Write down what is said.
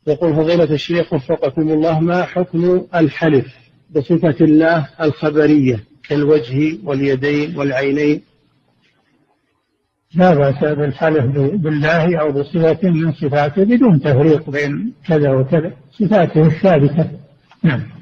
يقول فضيلة الشيخ وفقكم الله، ما حكم الحلف بصفة الله الخبرية كالوجه واليدين والعينين؟ لا بأس بالحلف بالله أو بصفة من صفاته بدون تفريق بين كذا وكذا، صفاته الثابتة. نعم.